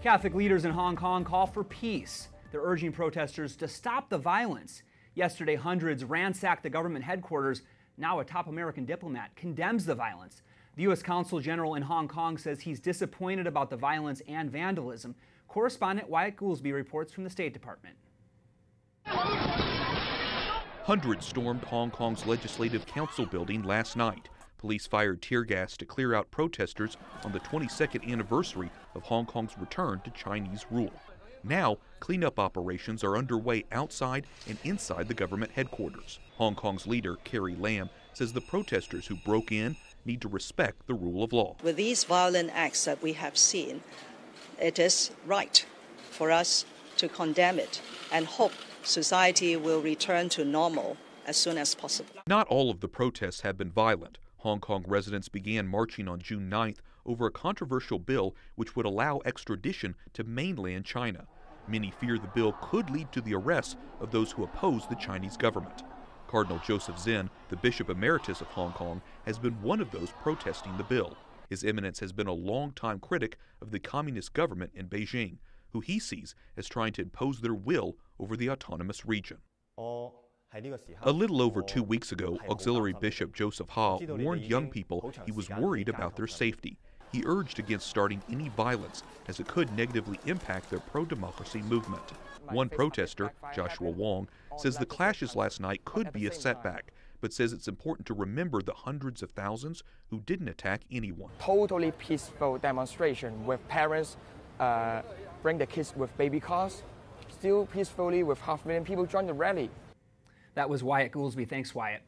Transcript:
Catholic leaders in Hong Kong call for peace. They're urging protesters to stop the violence. Yesterday, hundreds ransacked the government headquarters. Now a top American diplomat condemns the violence. The U.S. Consul General in Hong Kong says he's disappointed about the violence and vandalism. Correspondent Wyatt Goolsby reports from the State Department. Hundreds stormed Hong Kong's Legislative Council building last night. Police fired tear gas to clear out protesters on the 22nd anniversary of Hong Kong's return to Chinese rule. Now, cleanup operations are underway outside and inside the government headquarters. Hong Kong's leader, Carrie Lam, says the protesters who broke in need to respect the rule of law. With these violent acts that we have seen, it is right for us to condemn it and hope society will return to normal as soon as possible. Not all of the protests have been violent. Hong Kong residents began marching on June 9th over a controversial bill which would allow extradition to mainland China. Many fear the bill could lead to the arrest of those who oppose the Chinese government. Cardinal Joseph Zen, the Bishop Emeritus of Hong Kong, has been one of those protesting the bill. His Eminence has been a longtime critic of the communist government in Beijing, who he sees as trying to impose their will over the autonomous region. A little over 2 weeks ago, Auxiliary Bishop Joseph Ha warned young people he was worried about their safety. He urged against starting any violence as it could negatively impact their pro-democracy movement. One protester, Joshua Wong, says the clashes last night could be a setback, but says it's important to remember the hundreds of thousands who didn't attack anyone. Totally peaceful demonstration with parents bring the kids with baby cars, still peacefully with 500,000 people join the rally. That was Wyatt Goolsby. Thanks, Wyatt.